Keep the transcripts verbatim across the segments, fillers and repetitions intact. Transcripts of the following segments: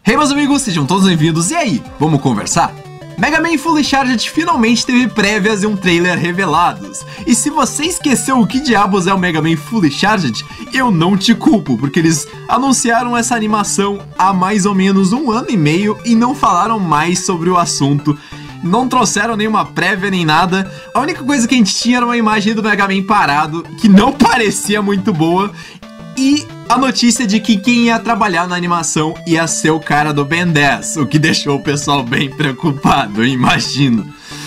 Hey meus amigos, sejam todos bem-vindos, e aí, vamos conversar? Mega Man Fully Charged finalmente teve prévias e um trailer revelados. E se você esqueceu o que diabos é o Mega Man Fully Charged, eu não te culpo, porque eles anunciaram essa animação há mais ou menos um ano e meio e não falaram mais sobre o assunto. Não trouxeram nenhuma prévia nem nada. A única coisa que a gente tinha era uma imagem do Mega Man parado, que não parecia muito boa, e a notícia de que quem ia trabalhar na animação ia ser o cara do Ben dez, o que deixou o pessoal bem preocupado, eu imagino.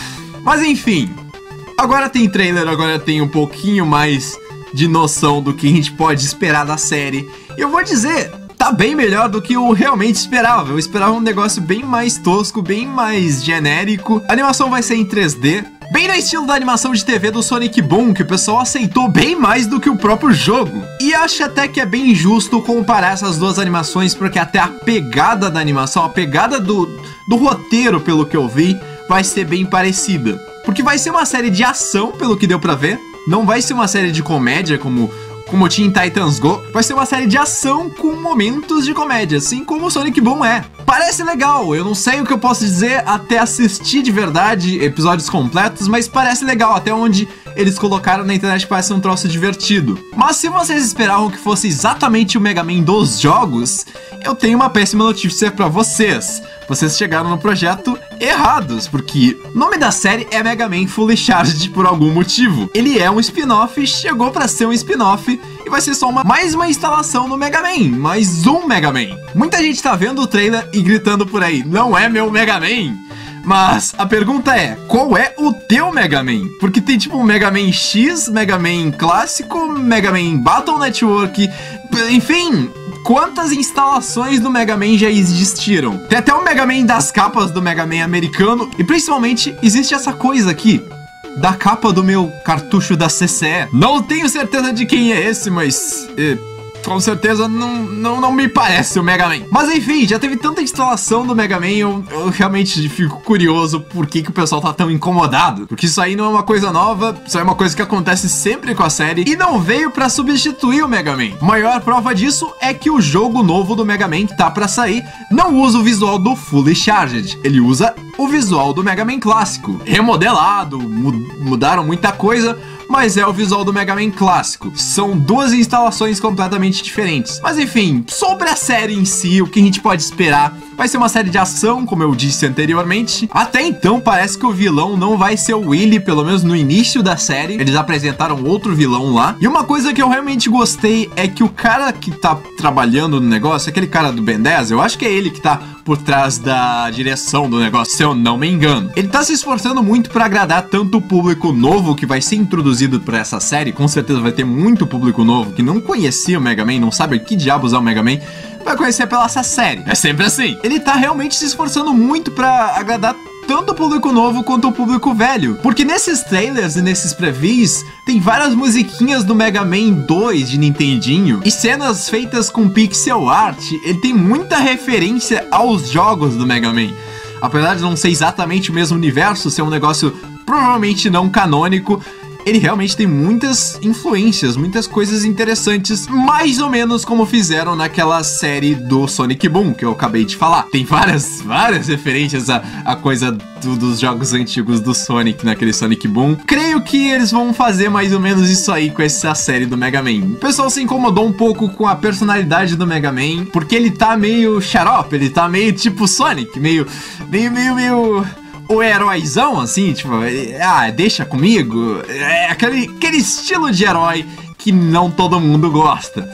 Mas enfim, agora tem trailer, agora tem um pouquinho mais de noção do que a gente pode esperar da série. E eu vou dizer, tá bem melhor do que eu realmente esperava. Eu esperava um negócio bem mais tosco, bem mais genérico. A animação vai ser em três D, bem no estilo da animação de T V do Sonic Boom, que o pessoal aceitou bem mais do que o próprio jogo. E acho até que é bem injusto comparar essas duas animações, porque até a pegada da animação, a pegada do, do roteiro, pelo que eu vi, vai ser bem parecida. Porque vai ser uma série de ação, pelo que deu pra ver. Não vai ser uma série de comédia, como... como Teen Titans Go, vai ser uma série de ação com momentos de comédia, assim como o Sonic Boom é. Parece legal, eu não sei o que eu posso dizer até assistir de verdade episódios completos, mas parece legal, até onde eles colocaram na internet parece um troço divertido. Mas se vocês esperavam que fosse exatamente o Mega Man dos jogos, eu tenho uma péssima notícia pra vocês. Vocês chegaram no projeto errados, porque o nome da série é Mega Man Fully Charged por algum motivo. Ele é um spin-off, chegou pra ser um spin-off e vai ser só uma, mais uma instalação no Mega Man, mais um Mega Man. Muita gente tá vendo o trailer e gritando por aí, não é meu Mega Man? Mas a pergunta é, qual é o teu Mega Man? Porque tem tipo um Mega Man X, Mega Man clássico, Mega Man Battle Network, enfim... Quantas instalações do Mega Man já existiram? Tem até o Mega Man das capas do Mega Man americano. E principalmente, existe essa coisa aqui da capa do meu cartucho da C C E. Não tenho certeza de quem é esse, mas... É, com certeza não, não, não me parece o Mega Man. Mas enfim, já teve tanta instalação do Mega Man, eu, eu realmente fico curioso por que, que o pessoal tá tão incomodado. Porque isso aí não é uma coisa nova, isso é uma coisa que acontece sempre com a série e não veio pra substituir o Mega Man. A maior prova disso é que o jogo novo do Mega Man que tá pra sair não usa o visual do Fully Charged, ele usa o visual do Mega Man clássico. Remodelado, mudaram muita coisa, mas é o visual do Mega Man clássico. São duas instalações completamente diferentes. Mas enfim, sobre a série em si, o que a gente pode esperar? Vai ser uma série de ação, como eu disse anteriormente. Até então, parece que o vilão não vai ser o Willy, pelo menos no início da série. Eles apresentaram outro vilão lá. E uma coisa que eu realmente gostei é que o cara que tá trabalhando no negócio, aquele cara do Ben dez, eu acho que é ele que tá por trás da direção do negócio, se eu não me engano. Ele tá se esforçando muito pra agradar tanto o público novo que vai ser introduzido pra essa série. Com certeza vai ter muito público novo que não conhecia o Mega Man, não sabe que diabos é o Mega Man, vai conhecer pela essa série. É sempre assim. Ele tá realmente se esforçando muito pra agradar tanto o público novo quanto o público velho. Porque nesses trailers e nesses previews tem várias musiquinhas do Mega Man dois de Nintendinho e cenas feitas com pixel art. Ele tem muita referência aos jogos do Mega Man. Apesar de não ser exatamente o mesmo universo, ser um negócio provavelmente não canônico, ele realmente tem muitas influências, muitas coisas interessantes, mais ou menos como fizeram naquela série do Sonic Boom, que eu acabei de falar. Tem várias, várias referências a, a coisa do, dos jogos antigos do Sonic, naquele Sonic Boom. Creio que eles vão fazer mais ou menos isso aí com essa série do Mega Man. O pessoal se incomodou um pouco com a personalidade do Mega Man, porque ele tá meio xarope, ele tá meio tipo Sonic, meio, meio, meio, meio... o heróizão, assim, tipo, ah, deixa comigo. É aquele, aquele estilo de herói que não todo mundo gosta.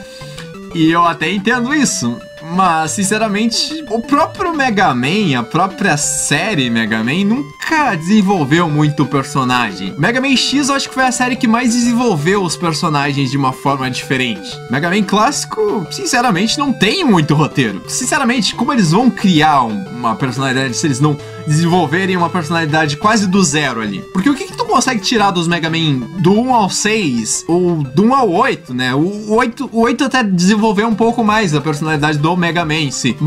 E eu até entendo isso. Mas, sinceramente, o próprio Mega Man, a própria série Mega Man, nunca desenvolveu muito o personagem. Mega Man X, eu acho que foi a série que mais desenvolveu os personagens de uma forma diferente. Mega Man clássico, sinceramente, não tem muito roteiro. Sinceramente, como eles vão criar um, uma personalidade se eles não desenvolverem uma personalidade quase do zero ali? Porque o que, que tu consegue tirar dos Mega Man do um ao seis, ou do um ao oito, né? O oito, o oito até desenvolveu um pouco mais a personalidade do Mega Man em si,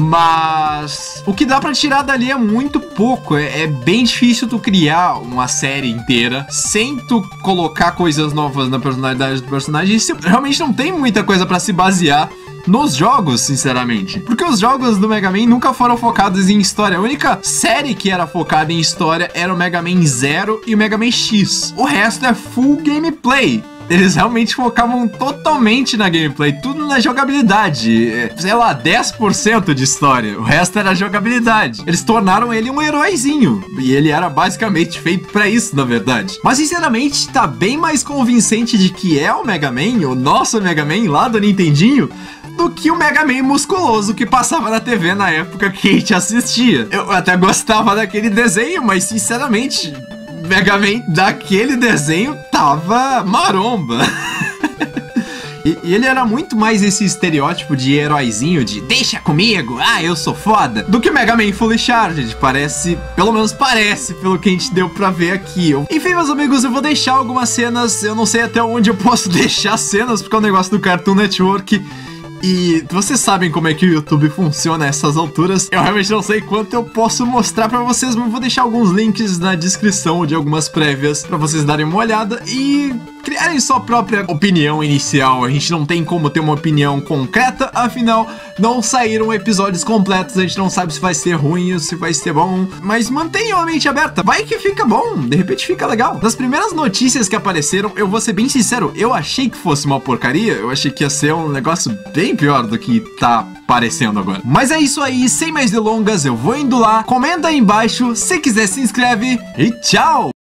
mas o que dá pra tirar dali é muito pouco. É, é bem difícil tu criar uma série inteira sem tu colocar coisas novas na personalidade do personagem. E se realmente não tem muita coisa pra se basear nos jogos, sinceramente. Porque os jogos do Mega Man nunca foram focados em história. A única série que era focada em história era o Mega Man Zero e o Mega Man X. O resto é full gameplay. Eles realmente focavam totalmente na gameplay, tudo na jogabilidade. Sei lá, dez por cento de história, o resto era jogabilidade. Eles tornaram ele um heróizinho, e ele era basicamente feito pra isso, na verdade. Mas sinceramente, tá bem mais convincente de que é o Mega Man, o nosso Mega Man lá do Nintendinho, do que o Mega Man musculoso que passava na T V na época que a gente assistia. Eu até gostava daquele desenho, mas sinceramente, Mega Man daquele desenho tava maromba. E, e ele era muito mais esse estereótipo de heróizinho, de deixa comigo, ah, eu sou foda, do que o Mega Man Fully Charged. Parece, pelo menos parece, pelo que a gente deu pra ver aqui. Eu... Enfim, meus amigos, eu vou deixar algumas cenas, eu não sei até onde eu posso deixar cenas, porque é um negócio do Cartoon Network. E vocês sabem como é que o YouTube funciona a essas alturas. Eu realmente não sei quanto eu posso mostrar pra vocês, mas vou deixar alguns links na descrição de algumas prévias pra vocês darem uma olhada e criarem sua própria opinião inicial. A gente não tem como ter uma opinião concreta, afinal, não saíram episódios completos. A gente não sabe se vai ser ruim ou se vai ser bom, mas mantenham a mente aberta. Vai que fica bom, de repente fica legal. Das primeiras notícias que apareceram, eu vou ser bem sincero, eu achei que fosse uma porcaria. Eu achei que ia ser um negócio bem pior do que tá parecendo agora. Mas é isso aí, sem mais delongas, eu vou indo lá. Comenta aí embaixo, se quiser se inscreve e tchau!